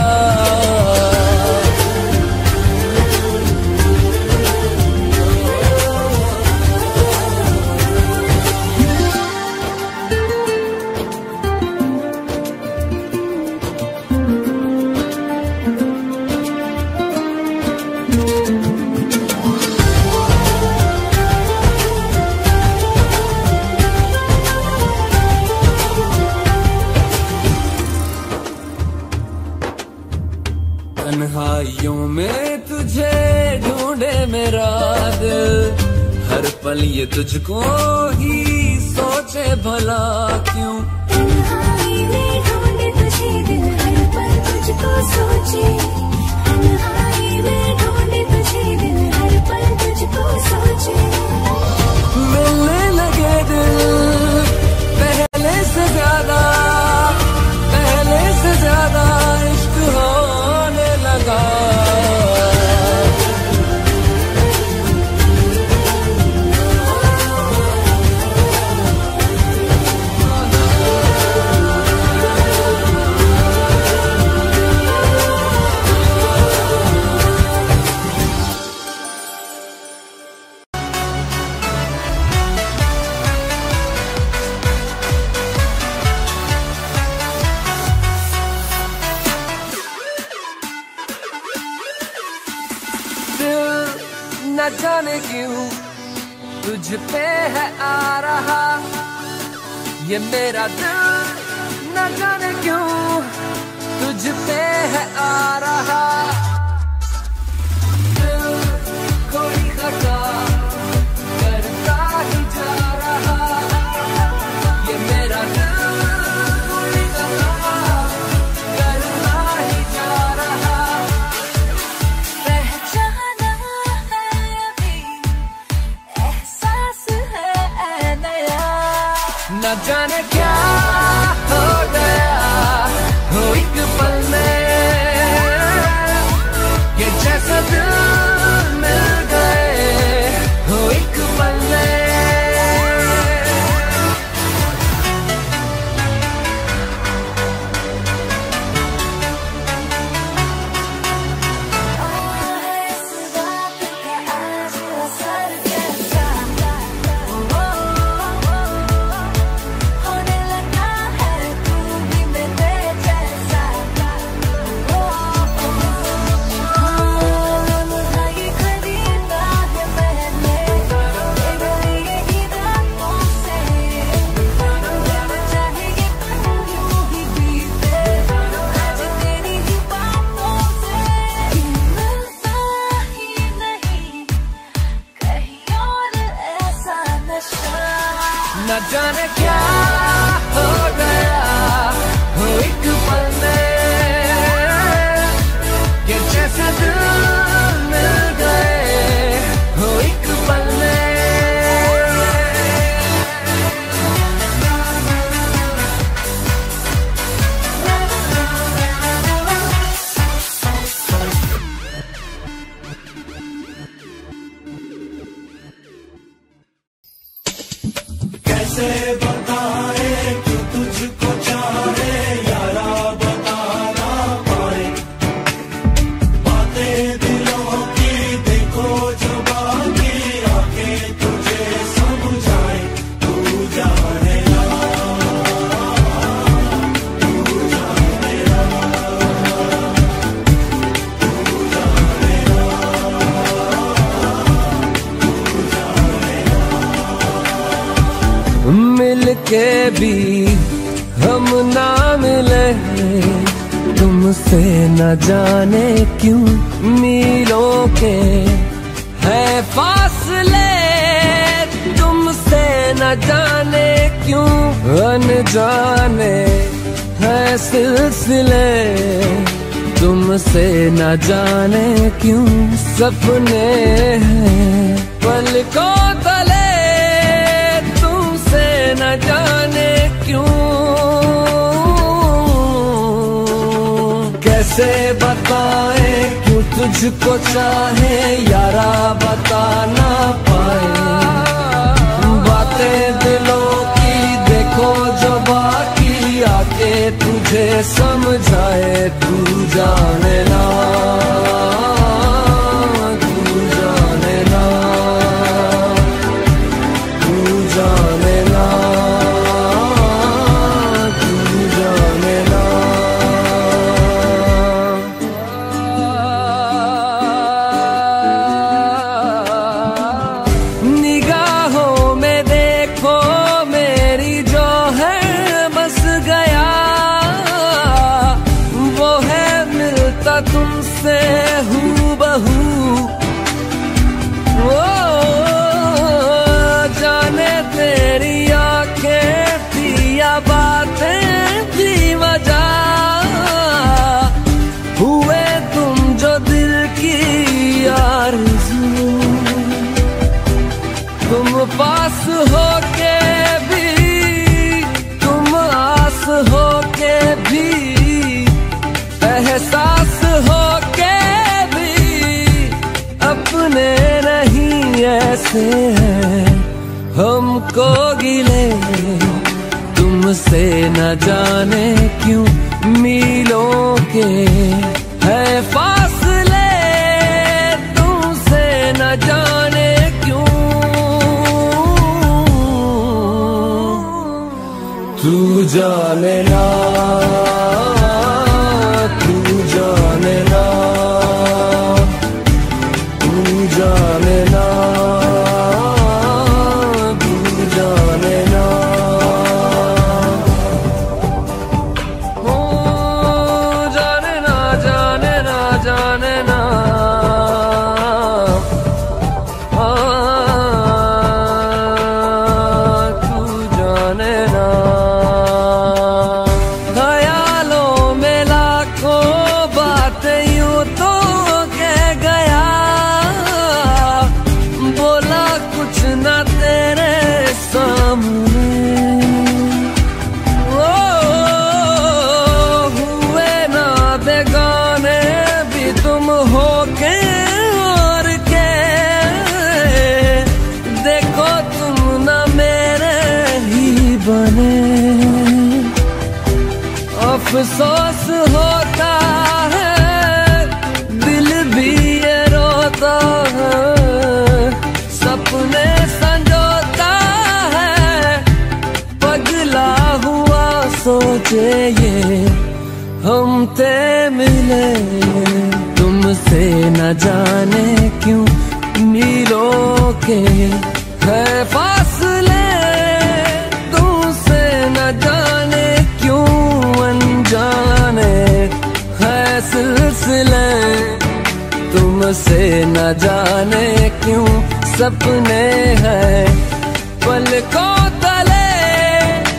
तन्हाइयों में तुझे ढूंढे मेरा दिल, हर पल ये तुझको ही सोचे भला क्यों। तन्हाई में ढूंढे तुझे दिल, हर पल तुझको सोचे। तन्हाई में ढूंढे तुझे दिल, हर पल तुझको सोचे। मिलने लगे दिल पहले से ज्यादा, पहले से ज्यादा इश्क होने लगा। न जाने क्यों तुझ पे है आ रहा ये मेरा दिल, न जाने क्यों तुझ पे है आ रहा। दिल कोई खता करता ही जा रहा, ये मेरा दिल कोई खता करता ही जा रहा। न जाने क्या हो गया हो एक पल में, ये जैसा दिल मिल गए हो एक पल में। होने लगा है तू भी मेरे जैसा। गया, हो गया, हो एक पल में ये जैसे दिल मिल गए, हो एक पल में। कैसे बताए क्यों तुझको चाहे यारा, बता ना पाए बातें दिलों की, देखो जो बाकी आके तुझे समझाए। तू जाने ना, तू जाने ना, तू जाने ना, तू जाने ना। मिल के भी हम ना मिले, तुमसे न जाने क्यों मीलों के है फासले, तुमसे न जाने क्यों अनजाने है सिलसिले, तुमसे न जाने क्यों सपने हैं पलकों तले, न जाने क्यों। कैसे बताए क्यों तुझको चाहे यारा, बता ना पाए बातें दिलों की, देखो जो बाकी आके तुझे समझाए। तू जाने ना, तू जाने ना, तू जाने ना, तू जाने ना। निगाहों में देखो मेरी जो है बस गया, वो है मिलता तुमसे हूबहू। ओ जाने तेरी आंखें थी या बातें थी वजह, हुए तुम जो दिल की आरज़ू, तुम पास होके भी, तुम आस होके भी, एहसास होके भी अपने नहीं ऐसे हैं हमको गिले, तुमसे न जाने क्यों मीलों के है फासले, तुमसे न जाने क्यों। तू जाने ना, तू जाने ना, तू जाने ना, तू जाने ना। ओ जाने ना, जाने ना, जाने ना, तू जाने ना। ख्यालों में लाखों बातें यूं तो कह गया, बोला कुछ ना तेरे सामने, ओ हुए ना बेगाने भी तुम हो के और के, देखो तुम ना मेरे ही बने। अफसोस होता है दिल भी ये रोता है, सपने संजोता है पगला हुआ सोचे ये हम ते मिले, तुमसे न जाने क्यों मीलों के है फासले, तुमसे न जाने क्यों अनजाने है सिलसिले, तुमसे न जाने क्यों सपने हैं पलकों तले,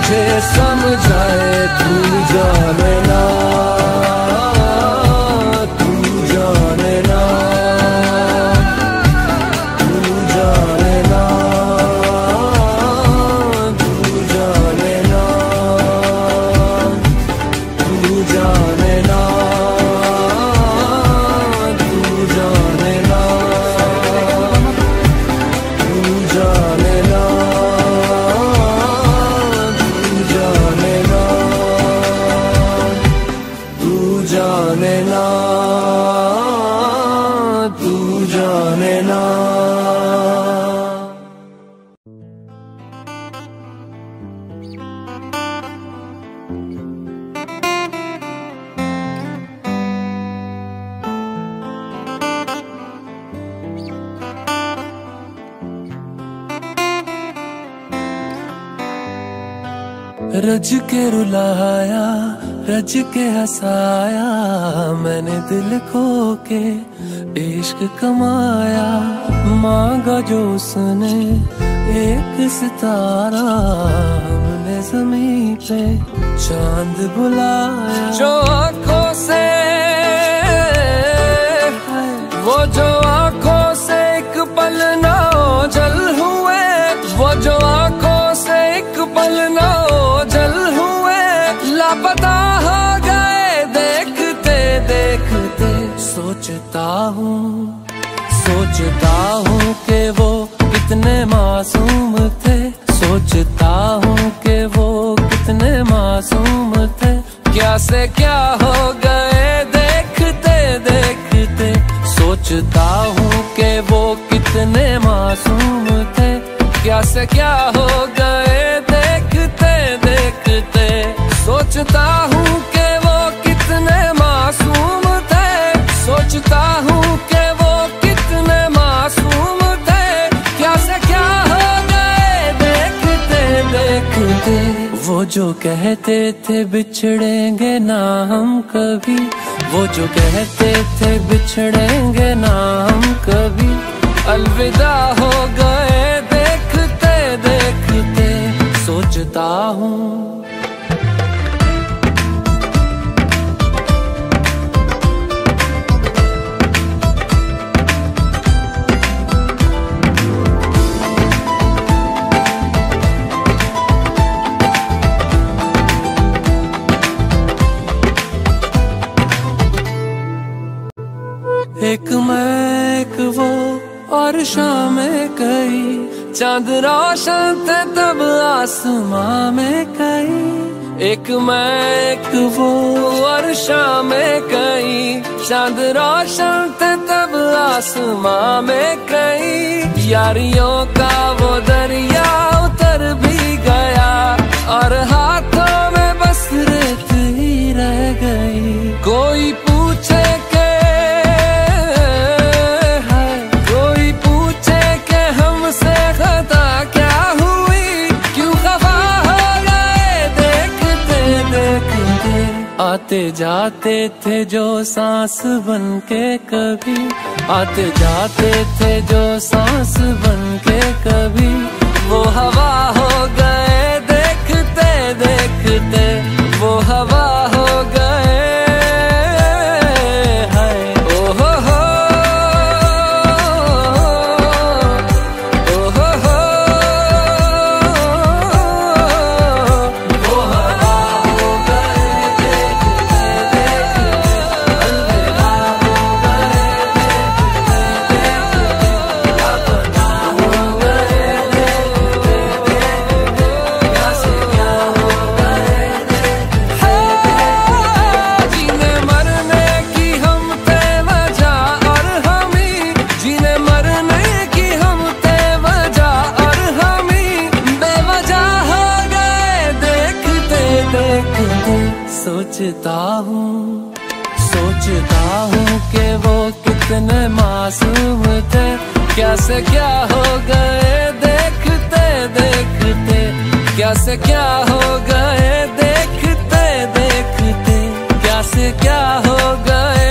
मुझे समझाए तू जाने ना, तू जाने ना, तू जाने ना, तू जाने ना, तू जाने ना, तू जाने ना, तू जाने ना, जाने ना, तू जाने ना। रज के रुलाया, रज के हंसाया, मैंने दिल खो के इश्क कमाया। मांगा जो उसने एक सितारा, हमने ज़मीं पे चांद बुलाया। जो आँखों से, वो जो आँखों से एक पल ना ओझल हुए, वो जो आँखों से एक पल ना ओझल हुए, लापता हो गए देखते देखते। सोचता हूँ सोचता हूँ कि वो कितने मासूम थे, सोचता हूँ कि वो कितने मासूम थे। क्या से क्या हो गए देखते देखते। सोचता हूँ कि वो कितने मासूम थे, क्या से क्या हो गए देखते देखते। सोचता हूँ कि वो कितने मासूम थे, सोचता हूँ कि वो कितने मासूम थे। क्या से क्या हो गए देखते देखते। वो जो कहते थे बिछड़ेंगे ना हम कभी, वो जो कहते थे बिछड़ेंगे ना हम कभी, अलविदा हो गए देखते देखते। सोचता हूँ एक मैं एक वो और शामें कई, चांद रोशन थे तब आसमां में कई। एक मैं एक वो और शामें कई, चांद रोशन थे तब आसमां में कई। यारियों का वो दरिया उतर भी गया, और हाथों में बस रेत ही रह गई। कोई पूछे आते जाते थे जो सांस बन के कभी, आते जाते थे जो सांस बन के कभी, वो हवा हो गए देखते देखते। वो हवा हो गए हाय ओ हो हो, ओ हो हो। वो हवा हो गए सोचता हूँ सोचता हूँ कि वो कितने मासूम थे, क्या से क्या हो गए देखते देखते। क्या से क्या हो गए देखते देखते। क्या से क्या हो गए।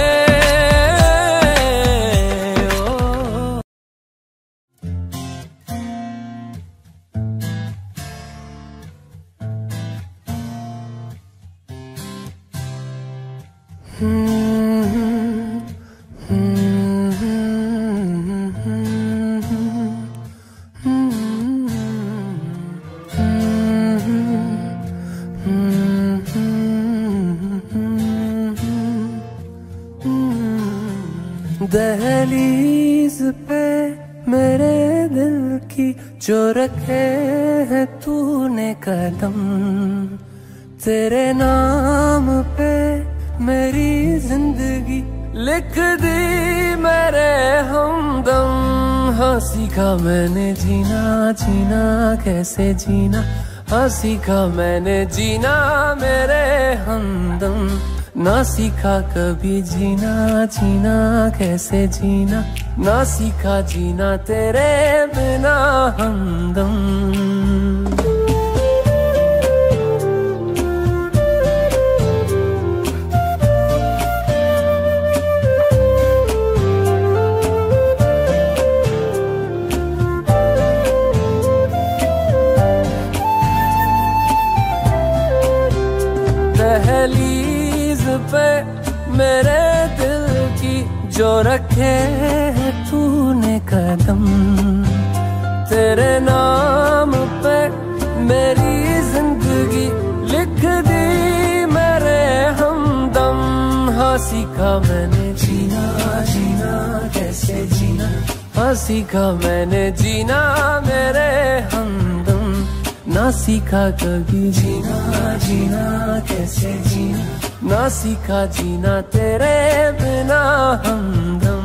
दहलीज पे मेरे दिल की जो रखे है तूने कदम, तेरे नाम पे मेरी जिंदगी लिख दी मेरे हमदम। हाँ सीखा मैंने जीना जीना कैसे जीना, हाँ सीखा मैंने जीना मेरे हमदम। ना सीखा कभी जीना जीना कैसे जीना, ना सीखा जीना तेरे बिना हमदम। दहलीज पे मेरे दिल की जो रखे है तूने कदम, तेरे नाम पे मेरी जिंदगी लिख दी मेरे हमदम। हाँ सीखा मैंने जीना जीना कैसे जीना, हाँ सीखा मैंने जीना मेरे हमदम। ना सीखा कभी जीना जीना कैसे जीना, ना सीखा जीना तेरे बिना हमदम।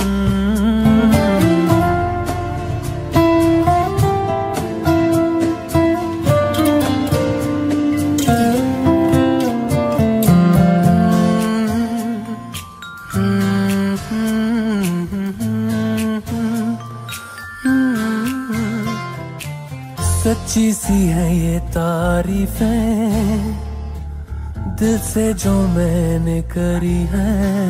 सच्ची सी है ये तारीफें दिल से जो मैंने करी है,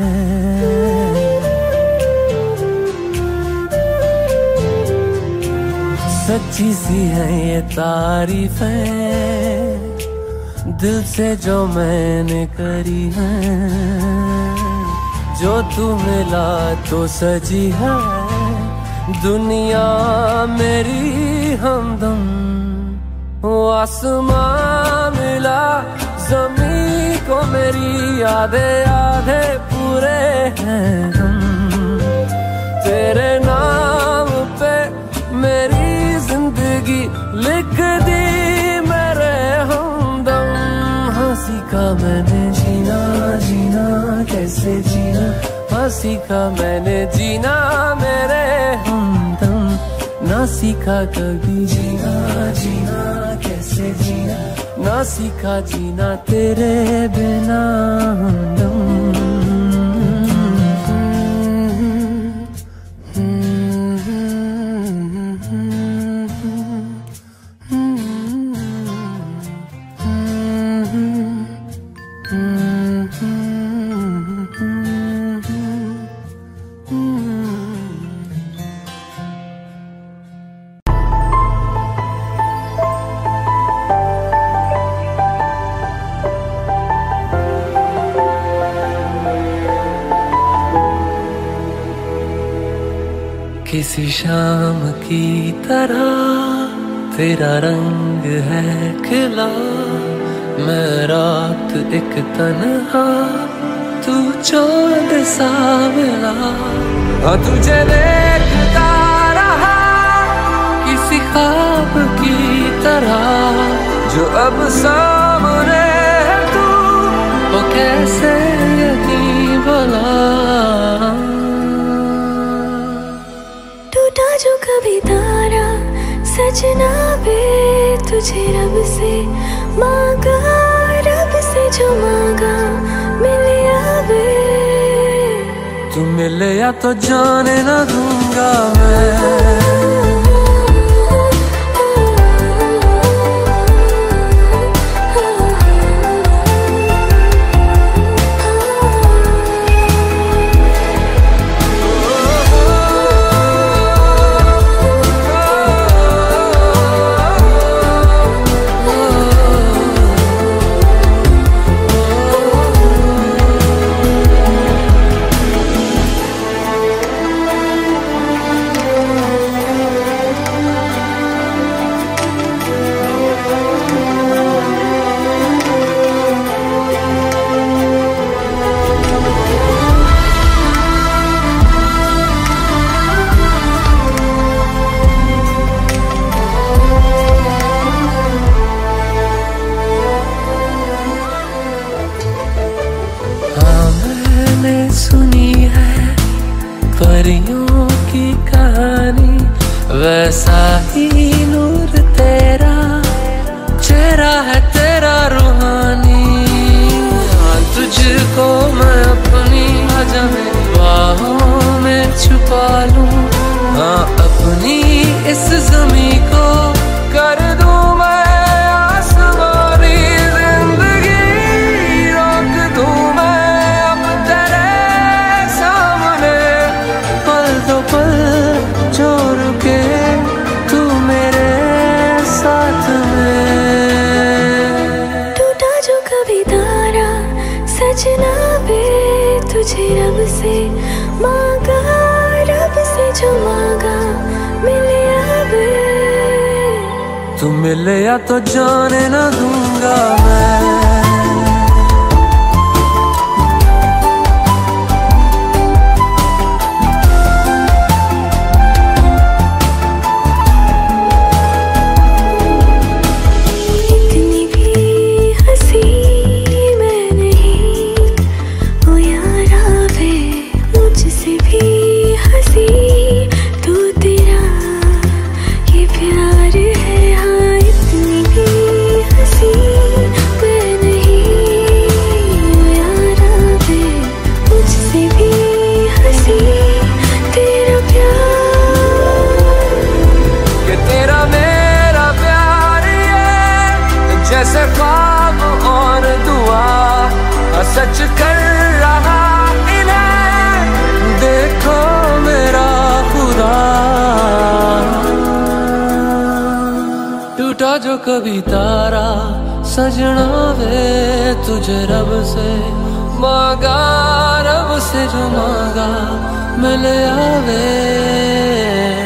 सच्ची सी है ये तारीफें दिल से जो मैंने करी है। जो तू मिला तो सजी है दुनिया मेरी हमदम। वो आसमां मिला ज़मीं को मेरी आधे आधे पूरे हैं हम। तेरे नाम पे मेरी जिंदगी लिख दी मेरे हमदम। हाँ सीखा मैंने जीना जीना कैसे जीना, हाँ सीखा मैंने जीना मेरे हमदम। ना सीखा कभी जीना जीना कैसे जीना, ना सीखा जीना तेरे बिना हमदम। किसी शाम की तरह तेरा रंग है खिला, मैं रात एक तन्हा तू चांद सा मिला। हाँ तुझे देखता रहा किसी ख्वाब की तरह, जो अब सामने है तू वो कैसे यकीन भला। जो कभी तारा सजना बे तुझे रब से मांगा, रब से जो मांगा मिले आवे। तू मिले या तो जाने ना दूंगा मैं। जैसा ही नूर तेरा, चेहरा है तेरा रूहानी। हाँ तुझको मैं अपनी आजा मेरी बाहों में छुपा लूं। हाँ अपनी इस ज़मीं को कर दूं मैं आसमानी। जिंदगी रोक दूं मैं अब तेरे सामने। पल दो पल जो रुके तू मेरे साथ में। टूटा जो कभी तारा सजना वे तुझे रब से मांगा, रब से जो मांगा मिले अब। तू मिले या तो जाने ना दूंगा मैं। इतनी भी हंसी मैं नहीं ओ यारा वे, मुझसे भी हंसी तू, तेरा ये प्यार है। हाँ इतनी भी हंसी मैं नहीं ओ यारा वे, मुझसे भी हंसी तेरा प्यार। कि तेरा मेरा प्यार ये जैसे ख्वाब और दुआ सच कर रहा इन्हें देखो मेरा खुदा। टूटा जो कभी तारा सजना वे तुझे रब से मांगा, रब से जो मांगा मिले आवे।